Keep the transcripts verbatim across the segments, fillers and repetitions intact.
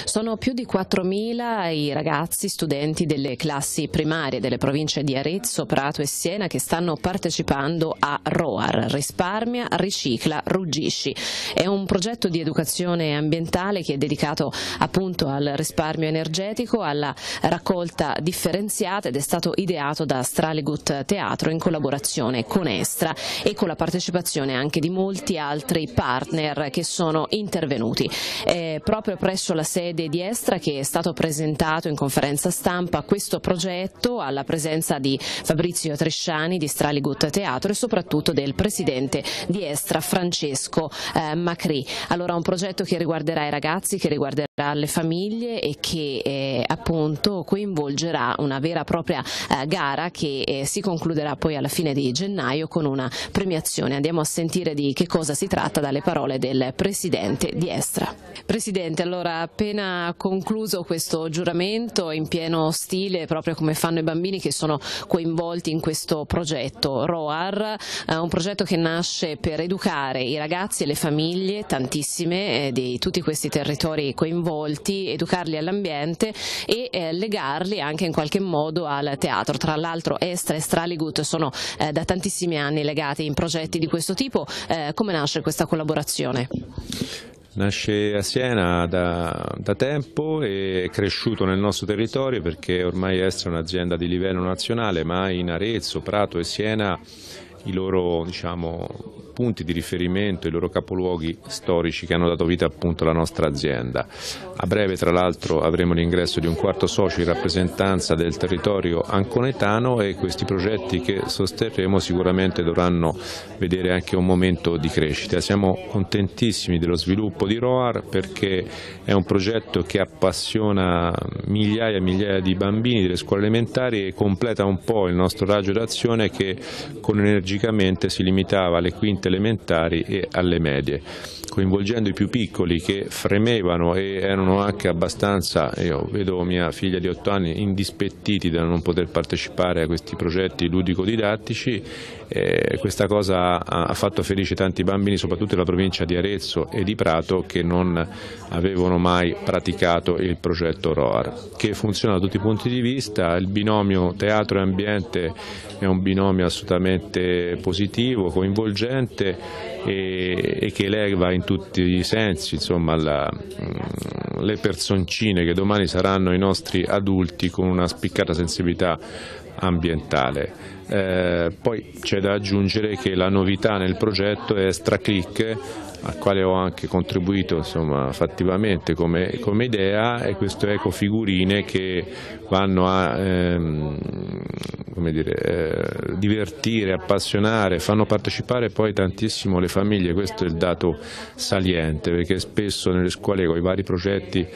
Sono più di quattromila i ragazzi studenti delle classi primarie delle province di Arezzo, Prato e Siena che stanno partecipando a ROAR, Risparmia, Ricicla, Ruggisci. È un progetto di educazione ambientale che è dedicato appunto al risparmio energetico, alla raccolta differenziata ed è stato ideato da Straligut Teatro in collaborazione con Estra e con la partecipazione anche di molti altri partner che sono intervenuti. È proprio presso la sede di Estra che è stato presentato in conferenza stampa questo progetto alla presenza di Fabrizio Tresciani di Straligut Teatro e soprattutto del presidente di Estra Francesco eh, Macri. Allora un progetto che riguarderà i ragazzi, che riguarderà le famiglie e che eh, appunto coinvolgerà una vera e propria eh, gara che eh, si concluderà poi alla fine di gennaio con una premiazione. Andiamo a sentire di che cosa si tratta dalle parole del presidente di Estra. Presidente, allora appena concluso questo giuramento in pieno stile, proprio come fanno i bambini che sono coinvolti in questo progetto ROAR, eh, un progetto che nasce per educare i ragazzi e le famiglie, tantissime, eh, di tutti questi territori coinvolti, educarli all'ambiente e eh, legarli anche in qualche modo al teatro. Tra l'altro Estra e Straligut sono eh, da tantissimi anni legati in progetti di questo tipo. Eh, come nasce questa collaborazione? Nasce a Siena da, da tempo e è cresciuto nel nostro territorio perché ormai Estra è un'azienda di livello nazionale, ma in Arezzo, Prato e Siena i loro diciamo, punti di riferimento, i loro capoluoghi storici che hanno dato vita appunto alla nostra azienda. A breve tra l'altro avremo l'ingresso di un quarto socio in rappresentanza del territorio anconetano e questi progetti che sosterremo sicuramente dovranno vedere anche un momento di crescita. Siamo contentissimi dello sviluppo di ROAR perché è un progetto che appassiona migliaia e migliaia di bambini delle scuole elementari e completa un po' il nostro raggio d'azione che con energicamente si limitava alle quinte elementari e alle medie, coinvolgendo i più piccoli che fremevano e erano anche abbastanza, io vedo mia figlia di otto anni, indispettiti da non poter partecipare a questi progetti ludico-didattici. Eh, questa cosa ha, ha fatto felice tanti bambini, soprattutto nella provincia di Arezzo e di Prato, che non avevano mai praticato il progetto ROAR, che funziona da tutti i punti di vista. Il binomio teatro e ambiente è un binomio assolutamente positivo, coinvolgente e, e che eleva in tutti i sensi insomma, la, le personcine che domani saranno i nostri adulti con una spiccata sensibilità ambientale. Eh, poi c'è da aggiungere che la novità nel progetto è StraClick, al quale ho anche contribuito insomma, fattivamente come, come idea, e questo ecofigurine che vanno a ehm, come dire, eh, divertire, appassionare, fanno partecipare poi tantissimo le famiglie. Questo è il dato saliente, perché spesso nelle scuole con i vari progetti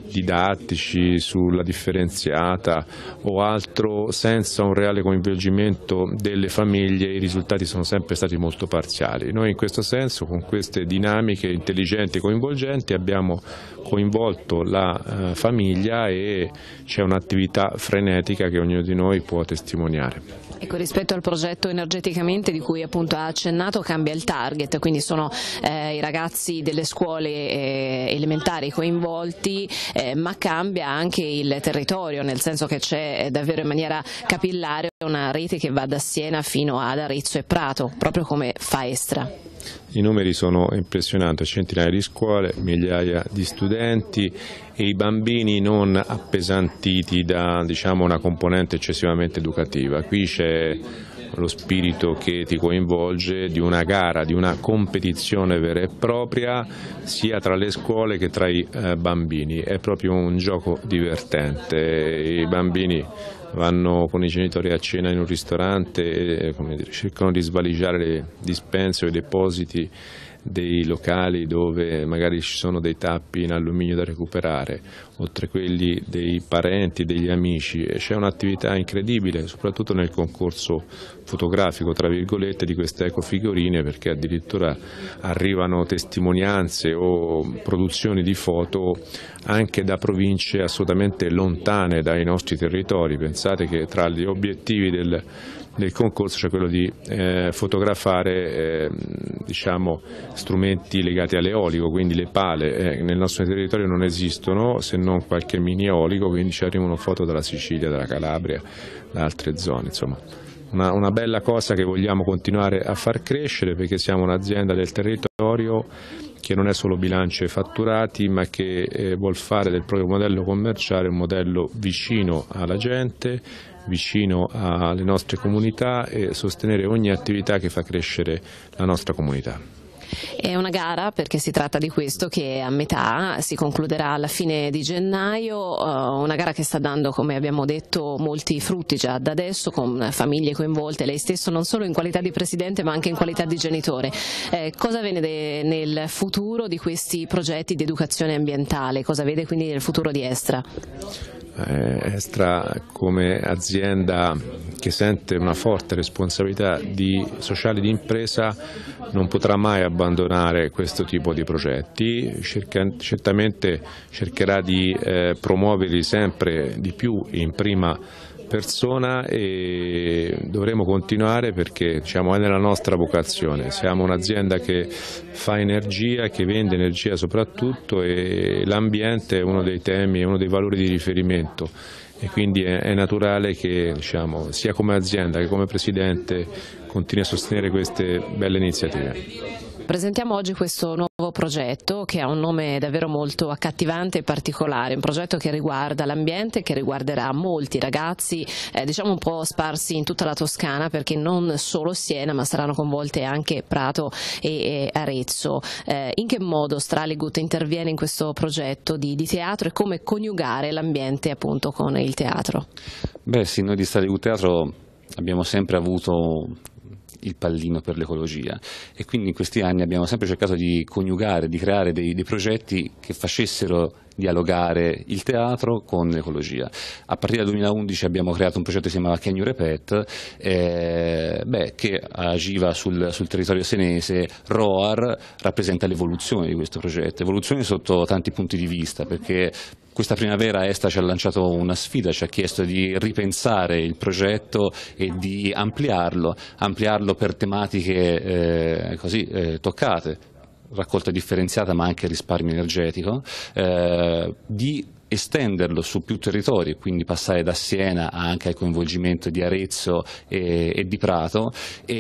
didattici sulla differenziata o altro senza un reale coinvolgimento delle famiglie i risultati sono sempre stati molto parziali. Noi in questo senso con queste dinamiche intelligenti e coinvolgenti abbiamo coinvolto la eh, famiglia e c'è un'attività frenetica che ognuno di noi può testimoniare. Ecco, rispetto al progetto energeticamente di cui appunto ha accennato, cambia il target, quindi sono eh, i ragazzi delle scuole eh, elementari coinvolti, eh, ma cambia anche il territorio, nel senso che c'è davvero in maniera capillare una rete che va da Siena fino ad Arezzo e Prato, proprio come fa Estra. I numeri sono impressionanti, centinaia di scuole, migliaia di studenti e i bambini non appesantiti da diciamo, una componente eccessivamente educativa. Qui c'è lo spirito che ti coinvolge di una gara, di una competizione vera e propria sia tra le scuole che tra i eh, bambini. È proprio un gioco divertente. I bambini vanno con i genitori a cena in un ristorante e come dire, cercano di svaligiare le dispense o i depositi dei locali dove magari ci sono dei tappi in alluminio da recuperare, oltre a quelli dei parenti, degli amici. C'è un'attività incredibile, soprattutto nel concorso fotografico, tra virgolette, di queste ecofigurine, perché addirittura arrivano testimonianze o produzioni di foto anche da province assolutamente lontane dai nostri territori. Pensate che tra gli obiettivi del del concorso c'è quello di eh, fotografare eh, diciamo, strumenti legati all'eolico, quindi le pale eh, nel nostro territorio non esistono se non qualche mini eolico, quindi ci arrivano foto dalla Sicilia, dalla Calabria, da altre zone, insomma. Una, una bella cosa che vogliamo continuare a far crescere, perché siamo un'azienda del territorio che non è solo bilancio e fatturati, ma che eh, vuol fare del proprio modello commerciale un modello vicino alla gente, vicino alle nostre comunità e sostenere ogni attività che fa crescere la nostra comunità. È una gara, perché si tratta di questo, che è a metà, si concluderà alla fine di gennaio, una gara che sta dando, come abbiamo detto, molti frutti già da adesso, con famiglie coinvolte, lei stesso non solo in qualità di presidente ma anche in qualità di genitore. Eh, cosa vede nel futuro di questi progetti di educazione ambientale? Cosa vede quindi nel futuro di Estra? Eh, Estra, come azienda che sente una forte responsabilità di, sociale di impresa, non potrà mai abbandonare questo tipo di progetti. Cerca, certamente cercherà di eh, promuoverli sempre di più in prima persona e dovremo continuare, perché diciamo, è nella nostra vocazione. Siamo un'azienda che fa energia, che vende energia soprattutto, e l'ambiente è uno dei temi, è uno dei valori di riferimento, e quindi è, è naturale che, diciamo, sia come azienda che come Presidente continui a sostenere queste belle iniziative. Presentiamo oggi questo nuovo progetto che ha un nome davvero molto accattivante e particolare, un progetto che riguarda l'ambiente, che riguarderà molti ragazzi, eh, diciamo un po' sparsi in tutta la Toscana, perché non solo Siena ma saranno coinvolte anche Prato e, e Arezzo. Eh, in che modo Straligut interviene in questo progetto di, di teatro e come coniugare l'ambiente appunto con il teatro? Beh sì, noi di Straligut Teatro abbiamo sempre avuto il pallino per l'ecologia e quindi in questi anni abbiamo sempre cercato di coniugare, di creare dei, dei progetti che facessero dialogare il teatro con l'ecologia. A partire dal duemilaundici abbiamo creato un progetto che si chiamava Can You Repeat, eh, beh, che agiva sul, sul territorio senese. ROAR rappresenta l'evoluzione di questo progetto, evoluzione sotto tanti punti di vista, perché questa primavera Estra ci ha lanciato una sfida, ci ha chiesto di ripensare il progetto e di ampliarlo, ampliarlo per tematiche eh, così eh, toccate, raccolta differenziata ma anche risparmio energetico, eh, di estenderlo su più territori, quindi passare da Siena anche al coinvolgimento di Arezzo e, e di Prato,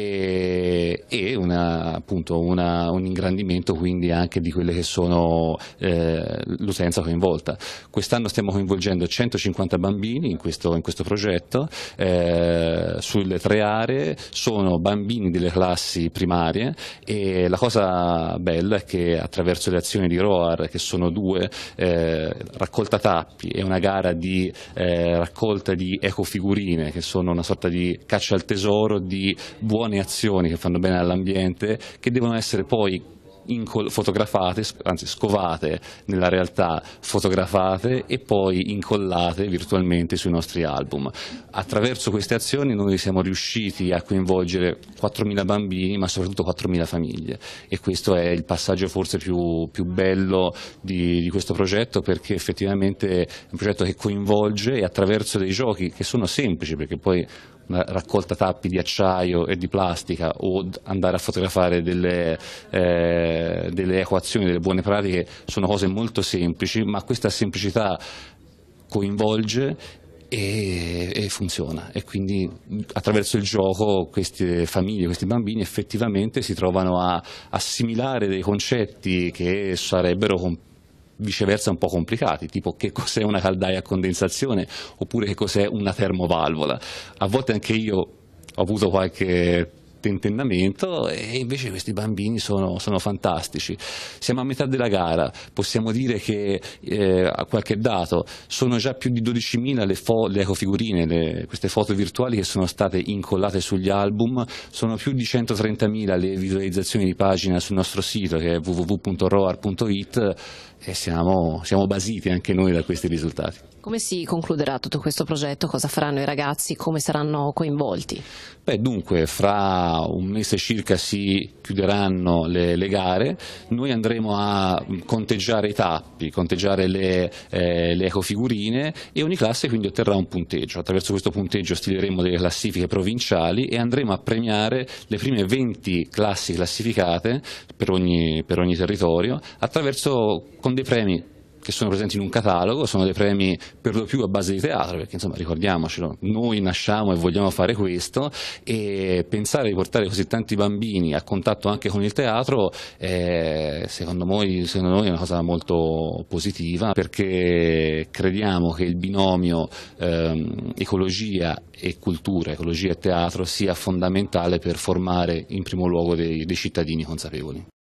e, e una, appunto una, un ingrandimento quindi anche di quelle che sono eh, l'utenza coinvolta. Quest'anno stiamo coinvolgendo centocinquanta bambini in questo, in questo progetto, eh, sulle tre aree. Sono bambini delle classi primarie, e la cosa bella è che attraverso le azioni di ROAR, che sono due, eh, raccolta tappi e una gara di eh, raccolta di ecofigurine, che sono una sorta di caccia al tesoro di buone azioni che fanno bene all'ambiente, che devono essere poi fotografate, anzi scovate nella realtà, fotografate e poi incollate virtualmente sui nostri album. Attraverso queste azioni noi siamo riusciti a coinvolgere quattromila bambini, ma soprattutto quattromila famiglie, e questo è il passaggio forse più, più bello di, di questo progetto, perché effettivamente è un progetto che coinvolge, e attraverso dei giochi che sono semplici, perché poi una raccolta tappi di acciaio e di plastica o andare a fotografare delle, eh, delle equazioni, delle buone pratiche, sono cose molto semplici, ma questa semplicità coinvolge e, e funziona, e quindi attraverso il gioco queste famiglie, questi bambini effettivamente si trovano a assimilare dei concetti che sarebbero viceversa un po' complicati, tipo che cos'è una caldaia a condensazione oppure che cos'è una termovalvola. A volte anche io ho avuto qualche tentennamento, e invece questi bambini sono, sono fantastici. Siamo a metà della gara, possiamo dire che eh, a qualche dato sono già più di dodicimila le, le ecofigurine, le, queste foto virtuali che sono state incollate sugli album, sono più di centotrentamila le visualizzazioni di pagina sul nostro sito, che è w w w punto roar punto it, e siamo, siamo basiti anche noi da questi risultati. Come si concluderà tutto questo progetto? Cosa faranno i ragazzi? Come saranno coinvolti? Beh, dunque, fra un mese circa si chiuderanno le, le gare, noi andremo a conteggiare i tappi, conteggiare le, eh, le ecofigurine e ogni classe quindi otterrà un punteggio. Attraverso questo punteggio stileremo delle classifiche provinciali e andremo a premiare le prime venti classi classificate per ogni, per ogni territorio attraverso con dei premi che sono presenti in un catalogo, sono dei premi per lo più a base di teatro, perché insomma ricordiamocelo, noi nasciamo e vogliamo fare questo, e pensare di portare così tanti bambini a contatto anche con il teatro eh, secondo noi, secondo noi è una cosa molto positiva, perché crediamo che il binomio ehm, ecologia e cultura, ecologia e teatro sia fondamentale per formare in primo luogo dei, dei cittadini consapevoli.